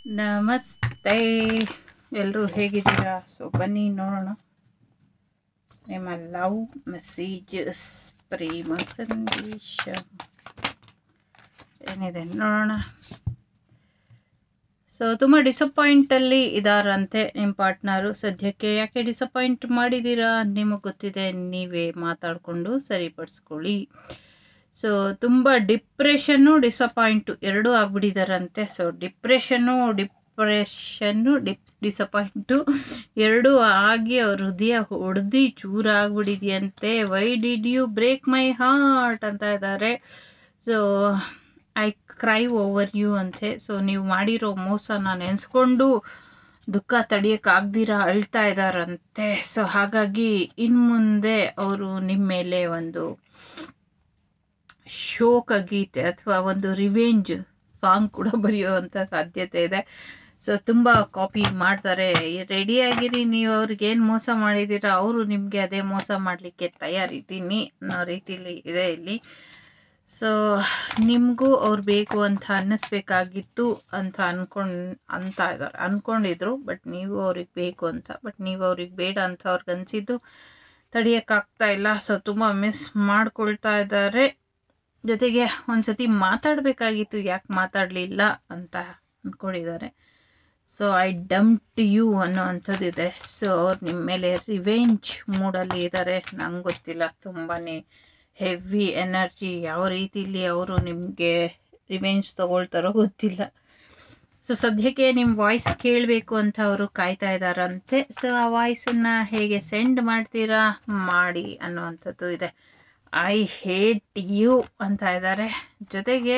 ನಮಸ್ತೆ, ಎಲ್ಲರೂ ಹೇಗಿದ್ದೀರಾ? ಸೊ ಬನ್ನಿ ನೋಡೋಣ ನಿಮ್ಮ ಲವ್ ಮೆಸೇಜಸ್, ಪ್ರೇಮ ಸಂದೇಶ ಏನಿದೆ ನೋಡೋಣ. ಸೊ ತುಂಬ ಡಿಸಪಾಯಿಂಟಲ್ಲಿ ಇದ್ದಾರಂತೆ ನಿಮ್ಮ ಪಾರ್ಟ್ನರು. ಸದ್ಯಕ್ಕೆ ಯಾಕೆ ಡಿಸಪಾಯಿಂಟ್ ಮಾಡಿದ್ದೀರಾ ನಿಮಗೆ ಗೊತ್ತಿದೆ, ನೀವೇ ಮಾತಾಡಿಕೊಂಡು ಸರಿಪಡಿಸ್ಕೊಳ್ಳಿ. ಸೊ ತುಂಬ ಡಿಪ್ರೆಷನ್ನು ಡಿಸಪಾಯಿಂಟು ಎರಡೂ ಆಗ್ಬಿಟ್ಟಿದ್ದಾರಂತೆ. ಸೊ ಡಿಪ್ರೆಷನ್ನು ಡಿಸಪಾಯಿಂಟು ಎರಡೂ ಆಗಿ ಅವ್ರ ಹೃದಯ ಹೊಡೆದು ಚೂರಾಗ್ಬಿಟ್ಟಿದೆಯಂತೆ. Why did you break my heart ಅಂತ ಇದ್ದಾರೆ. So I cry over you ಅಂತೆ. ಸೊ ನೀವು ಮಾಡಿರೋ ಮೋಸನ ನೆನೆಸ್ಕೊಂಡು ದುಃಖ ತಡೆಯೋಕ್ಕಾಗ್ದಿರ ಅಳ್ತಾ ಇದ್ದಾರಂತೆ. ಸೊ ಹಾಗಾಗಿ ಇನ್ನು ಮುಂದೆ ಅವರು ನಿಮ್ಮ ಮೇಲೆ ಒಂದು ಶೋಕ ಗೀತೆ ಅಥವಾ ಒಂದು ರಿವೆಂಜ್ ಸಾಂಗ್ ಕೂಡ ಬರೆಯುವಂಥ ಸಾಧ್ಯತೆ ಇದೆ. ಸೊ ತುಂಬ ಕಾಪಿ ಮಾಡ್ತಾರೆ. ರೆಡಿಯಾಗಿರಿ, ನೀವು ಅವ್ರಿಗೇನು ಮೋಸ ಮಾಡಿದ್ದೀರಾ ಅವರು ನಿಮಗೆ ಅದೇ ಮೋಸ ಮಾಡಲಿಕ್ಕೆ ತಯಾರಿದ್ದೀನಿ ಅನ್ನೋ ರೀತಿಲಿ ಇದೆ ಇಲ್ಲಿ. ಸೊ ನಿಮಗೂ ಅವ್ರು ಬೇಕು ಅಂತ ಅನ್ನಿಸ್ಬೇಕಾಗಿತ್ತು ಅಂತ ಅಂದ್ಕೊಂಡಿದ್ರು. ಬಟ್ ನೀವು ಅವ್ರಿಗೆ ಬೇಕು ಅಂತ, ಬಟ್ ನೀವು ಅವ್ರಿಗೆ ಬೇಡ ಅಂತ ಅವ್ರಿಗೆ ಅನಿಸಿದ್ದು ತಡೆಯೋಕ್ಕಾಗ್ತಾ ಇಲ್ಲ. ಸೊ ತುಂಬ ಮಿಸ್ ಮಾಡ್ಕೊಳ್ತಾ ಇದ್ದಾರೆ. ಜೊತೆಗೆ ಒಂದ್ಸತಿ ಮಾತಾಡಬೇಕಾಗಿತ್ತು, ಯಾಕೆ ಮಾತಾಡಲಿಲ್ಲ ಅಂತ ಅಂದ್ಕೊಂಡಿದ್ದಾರೆ. ಸೊ ಐ ಡಂಪ್ಡ್ ಯು ಅನ್ನೋ ಅಂಥದ್ದಿದೆ. ಸೊ ಅವ್ರು ನಿಮ್ಮ ಮೇಲೆ ರಿವೆಂಜ್ ಮೂಡಲ್ಲಿ ಇದ್ದಾರೆ. ನಂಗೆ ಗೊತ್ತಿಲ್ಲ, ತುಂಬಾ ಹೆವಿ ಎನರ್ಜಿ. ಯಾವ ರೀತಿಲಿ ಅವರು ನಿಮಗೆ ರಿವೆಂಜ್ ತೊಗೊಳ್ತಾರೋ ಗೊತ್ತಿಲ್ಲ. ಸೊ ಸದ್ಯಕ್ಕೆ ನಿಮ್ಮ ವಾಯ್ಸ್ ಕೇಳಬೇಕು ಅಂತ ಅವರು ಕಾಯ್ತಾ ಇದ್ದಾರಂತೆ. ಸೊ ಆ ವಾಯ್ಸನ್ನು ಹೇಗೆ ಸೆಂಡ್ ಮಾಡ್ತೀರಾ ಮಾಡಿ ಅನ್ನೋವಂಥದ್ದು ಇದೆ. ಐ ಹೇಟ್ ಯು ಅಂತ ಇದ್ದಾರೆ. ಜೊತೆಗೆ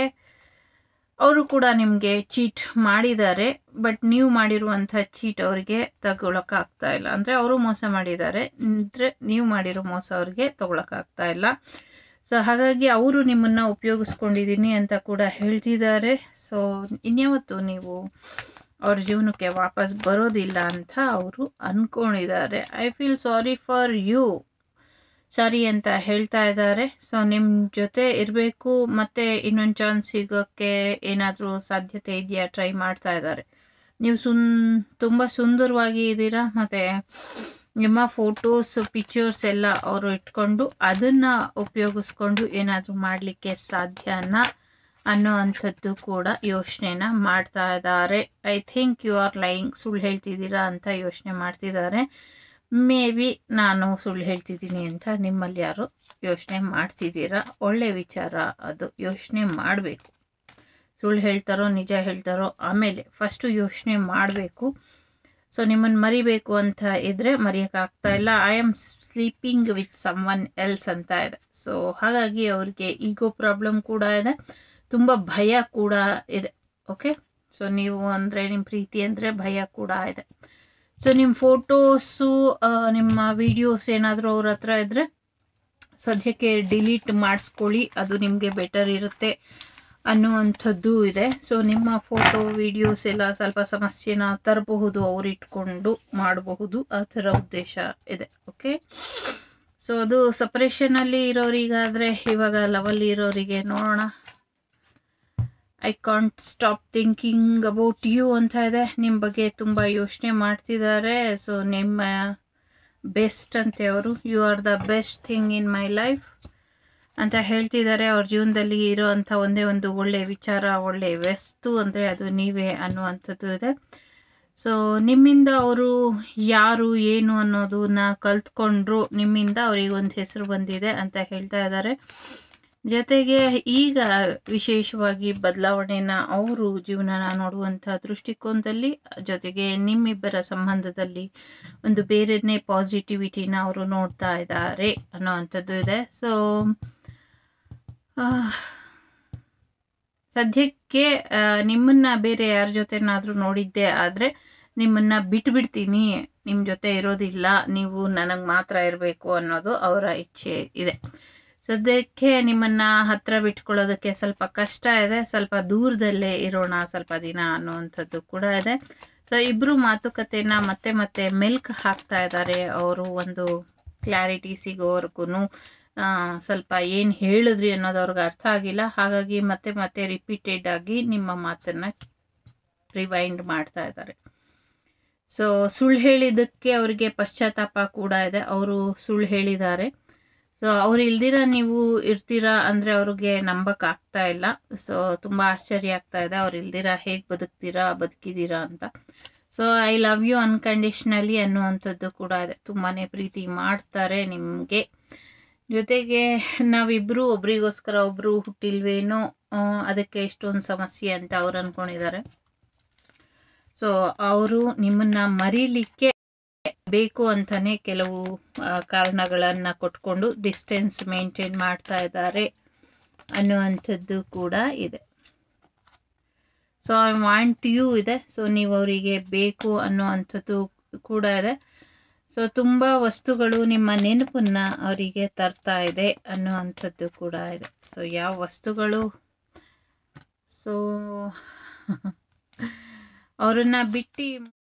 ಅವರು ಕೂಡ ನಿಮಗೆ ಚೀಟ್ ಮಾಡಿದ್ದಾರೆ. ಬಟ್ ನೀವು ಮಾಡಿರುವಂಥ ಚೀಟ್ ಅವರಿಗೆ ತಗೊಳಕ್ಕಾಗ್ತಾ ಇಲ್ಲ. ಅಂದರೆ ಅವರು ಮೋಸ ಮಾಡಿದ್ದಾರೆ, ಅಂದರೆ ನೀವು ಮಾಡಿರೋ ಮೋಸ ಅವ್ರಿಗೆ ತಗೊಳಕ್ಕಾಗ್ತಾ ಇಲ್ಲ. ಸೊ ಹಾಗಾಗಿ ಅವರು ನಿಮ್ಮನ್ನು ಉಪಯೋಗಿಸ್ಕೊಂಡಿದ್ದೀನಿ ಅಂತ ಕೂಡ ಹೇಳ್ತಿದ್ದಾರೆ. ಸೊ ಇನ್ಯಾವತ್ತು ನೀವು ಅವ್ರ ಜೀವನಕ್ಕೆ ವಾಪಸ್ ಬರೋದಿಲ್ಲ ಅಂತ ಅವರು ಅಂದ್ಕೊಂಡಿದ್ದಾರೆ. I feel sorry for you, sorry ಅಂತ ಹೇಳ್ತಾ ಇದ್ದಾರೆ. ಸೊ ನಿಮ್ಮ ಜೊತೆ ಇರಬೇಕು, ಮತ್ತು ಇನ್ನೊಂದು ಚಾನ್ಸ್ ಸಿಗೋಕ್ಕೆ ಏನಾದರೂ ಸಾಧ್ಯತೆ ಇದೆಯಾ ಟ್ರೈ ಮಾಡ್ತಾ ಇದ್ದಾರೆ. ನೀವು ತುಂಬ ಸುಂದರವಾಗಿ ಇದ್ದೀರಾ, ಮತ್ತು ನಿಮ್ಮ ಫೋಟೋಸ್ ಪಿಕ್ಚರ್ಸ್ ಎಲ್ಲ ಅವರು ಇಟ್ಕೊಂಡು ಅದನ್ನು ಉಪಯೋಗಿಸ್ಕೊಂಡು ಏನಾದರೂ ಮಾಡಲಿಕ್ಕೆ ಸಾಧ್ಯನಾ ಅನ್ನೋ ಅಂಥದ್ದು ಕೂಡ ಯೋಚನೆನ ಮಾಡ್ತಾ ಇದ್ದಾರೆ. I think you are lying, ಸುಳ್ಳು ಹೇಳ್ತಿದ್ದೀರಾ ಅಂತ ಯೋಚನೆ ಮಾಡ್ತಿದ್ದಾರೆ. ಮೇ ಬಿ ನಾನು ಸುಳ್ಳು ಹೇಳ್ತಿದ್ದೀನಿ ಅಂತ ನಿಮ್ಮಲ್ಲಿ ಯಾರು ಯೋಚನೆ ಮಾಡ್ತಿದ್ದೀರಾ. ಒಳ್ಳೆ ವಿಚಾರ, ಅದು ಯೋಚನೆ ಮಾಡಬೇಕು. ಸುಳ್ಳು ಹೇಳ್ತಾರೋ ನಿಜ ಹೇಳ್ತಾರೋ ಆಮೇಲೆ ಫಸ್ಟು ಯೋಚನೆ ಮಾಡಬೇಕು. ಸೊ ನಿಮ್ಮನ್ನು ಮರಿಬೇಕು ಅಂತ ಇದ್ದರೆ ಮರೆಯೋಕ್ಕಾಗ್ತಾ ಇಲ್ಲ. I am sleeping with someone else ಅಂತ ಇದೆ. ಸೊ ಹಾಗಾಗಿ ಅವ್ರಿಗೆ ಈಗೋ ಪ್ರಾಬ್ಲಮ್ ಕೂಡ ಇದೆ, ತುಂಬ ಭಯ ಕೂಡ ಇದೆ. ಓಕೆ, ಸೊ ನೀವು ಅಂದರೆ ನಿಮ್ಮ ಪ್ರೀತಿ ಅಂದರೆ ಭಯ ಕೂಡ ಇದೆ. ಸೊ ನಿಮ್ಮ ಫೋಟೋಸು ನಿಮ್ಮ ವಿಡಿಯೋಸ್ ಏನಾದರೂ ಅವ್ರ ಹತ್ರ ಇದ್ದರೆ ಸದ್ಯಕ್ಕೆ ಡಿಲೀಟ್ ಮಾಡಿಸ್ಕೊಳ್ಳಿ, ಅದು ನಿಮಗೆ ಬೆಟರ್ ಇರುತ್ತೆ ಅನ್ನುವಂಥದ್ದು ಇದೆ. ಸೊ ನಿಮ್ಮ ಫೋಟೋ ವಿಡಿಯೋಸ್ ಎಲ್ಲ ಸ್ವಲ್ಪ ಸಮಸ್ಯೆನ ತರಬಹುದು, ಅವ್ರು ಇಟ್ಕೊಂಡು ಮಾಡಬಹುದು, ಆ ಥರ ಉದ್ದೇಶ ಇದೆ. ಓಕೆ, ಸೊ ಅದು ಸಪ್ರೇಷನಲ್ಲಿ ಇರೋರಿಗಾದರೆ, ಇವಾಗ ಲವಲ್ಲಿ ಇರೋರಿಗೆ ನೋಡೋಣ. I can't stop thinking about you ಅಂತ ಇದೆ. ನಿಮ್ಮ ಬಗ್ಗೆ ತುಂಬ ಯೋಚನೆ ಮಾಡ್ತಿದ್ದಾರೆ. ಸೊ ನಿಮ್ಮ ಬೆಸ್ಟ್ ಅಂತೆ ಅವರು. You are the best thing in my life ಅಂತ ಹೇಳ್ತಿದ್ದಾರೆ. ಅವ್ರ ಜೀವನದಲ್ಲಿ ಇರೋವಂಥ ಒಂದೇ ಒಂದು ಒಳ್ಳೆಯ ವಿಚಾರ, ಒಳ್ಳೆಯ ವಸ್ತು ಅಂದರೆ ಅದು ನೀವೇ ಅನ್ನುವಂಥದ್ದು ಇದೆ. ಸೊ ನಿಮ್ಮಿಂದ ಅವರು ಯಾರು ಏನು ಅನ್ನೋದನ್ನ ಕಲ್ತ್ಕೊಂಡ್ರು, ನಿಮ್ಮಿಂದ ಅವ್ರಿಗೆ ಒಂದು ಹೆಸರು ಬಂದಿದೆ ಅಂತ ಹೇಳ್ತಾ ಇದ್ದಾರೆ. ಜೊತೆಗೆ ಈಗ ವಿಶೇಷವಾಗಿ ಬದಲಾವಣೆನ ಅವರು ಜೀವನನ ನೋಡುವಂಥ ದೃಷ್ಟಿಕೋನದಲ್ಲಿ, ಜೊತೆಗೆ ನಿಮ್ಮಿಬ್ಬರ ಸಂಬಂಧದಲ್ಲಿ ಒಂದು ಬೇರೆಯೇ ಪಾಸಿಟಿವಿಟಿನ ಅವರು ನೋಡ್ತಾ ಇದ್ದಾರೆ ಅನ್ನೋವಂಥದ್ದು ಇದೆ. ಸೊ ಸದ್ಯಕ್ಕೆ ನಿಮ್ಮನ್ನು ಬೇರೆ ಯಾರ ಜೊತೆನಾದರೂ ನೋಡಿದ್ದೆ ಆದರೆ ನಿಮ್ಮನ್ನು ಬಿಟ್ಬಿಡ್ತೀನಿ, ನಿಮ್ಮ ಜೊತೆ ಇರೋದಿಲ್ಲ, ನೀವು ನನಗೆ ಮಾತ್ರ ಇರಬೇಕು ಅನ್ನೋದು ಅವರ ಇಚ್ಛೆ ಇದೆ. ಸದ್ಯಕ್ಕೆ ನಿಮ್ಮನ್ನು ಹತ್ತಿರ ಬಿಟ್ಕೊಳ್ಳೋದಕ್ಕೆ ಸ್ವಲ್ಪ ಕಷ್ಟ ಇದೆ. ಸ್ವಲ್ಪ ದೂರದಲ್ಲೇ ಇರೋಣ ಸ್ವಲ್ಪ ದಿನ ಅನ್ನೋವಂಥದ್ದು ಕೂಡ ಇದೆ. ಸೊ ಇಬ್ಬರು ಮಾತುಕತೆನ ಮತ್ತೆ ಮೆಲ್ಕ್ ಹಾಕ್ತಾ ಇದ್ದಾರೆ. ಅವರು ಒಂದು ಕ್ಲಾರಿಟಿ ಸಿಗೋವರೆಗೂ ಸ್ವಲ್ಪ ಏನು ಹೇಳಿದ್ರಿ ಅನ್ನೋದು ಅವ್ರಿಗೆ ಅರ್ಥ ಆಗಿಲ್ಲ. ಹಾಗಾಗಿ ಮತ್ತೆ ರಿಪೀಟೆಡ್ ಆಗಿ ನಿಮ್ಮ ಮಾತನ್ನು ರಿವೈಂಡ್ ಮಾಡ್ತಾ ಇದ್ದಾರೆ. ಸೊ ಸುಳ್ಳು ಹೇಳಿದ್ದಕ್ಕೆ ಅವರಿಗೆ ಪಶ್ಚಾತ್ತಾಪ ಕೂಡ ಇದೆ. ಅವರು ಸುಳ್ಳು ಹೇಳಿದ್ದಾರೆ. ಸೊ ಅವ್ರು ಇಲ್ದಿರ ನೀವು ಇರ್ತೀರಾ ಅಂದರೆ ಅವ್ರಿಗೆ ನಂಬಕ್ಕಾಗ್ತಾ ಇಲ್ಲ. ಸೊ ತುಂಬ ಆಶ್ಚರ್ಯ ಆಗ್ತಾ ಇದೆ, ಅವ್ರು ಇಲ್ದಿರ ಹೇಗೆ ಬದುಕಿದ್ದೀರಾ ಅಂತ. So I love you unconditionally ಅನ್ನುವಂಥದ್ದು ಕೂಡ ಇದೆ. ತುಂಬಾ ಪ್ರೀತಿ ಮಾಡ್ತಾರೆ ನಿಮಗೆ. ಜೊತೆಗೆ ನಾವಿಬ್ಬರು ಒಬ್ರಿಗೋಸ್ಕರ ಒಬ್ಬರು ಹುಟ್ಟಿಲ್ವೇನೋ, ಅದಕ್ಕೆ ಎಷ್ಟೊಂದು ಸಮಸ್ಯೆ ಅಂತ ಅವ್ರು ಅಂದ್ಕೊಂಡಿದ್ದಾರೆ. ಸೊ ಅವರು ನಿಮ್ಮನ್ನ ಮರೀಲಿಕ್ಕೆ ಬೇಕು ಅಂತಾನೆ ಕೆಲವು ಕಾರಣಗಳನ್ನು ಕೊಟ್ಕೊಂಡು ಡಿಸ್ಟೆನ್ಸ್ ಮೇಂಟೈನ್ ಮಾಡ್ತಾ ಇದ್ದಾರೆ ಅನ್ನುವಂಥದ್ದು ಕೂಡ ಇದೆ. ಸೊ ಐ ವಾಂಟ್ ಯು ಇದೆ. ಸೊ ನೀವು ಅವರಿಗೆ ಬೇಕು ಅನ್ನುವಂಥದ್ದು ಕೂಡ ಇದೆ. ಸೊ ತುಂಬ ವಸ್ತುಗಳು ನಿಮ್ಮ ನೆನಪನ್ನು ಅವರಿಗೆ ತರ್ತಾ ಇದೆ ಅನ್ನುವಂಥದ್ದು ಕೂಡ ಇದೆ. ಸೊ ಯಾವ ವಸ್ತುಗಳು? ಸೊ ಅವರನ್ನು ಬಿಟ್ಟು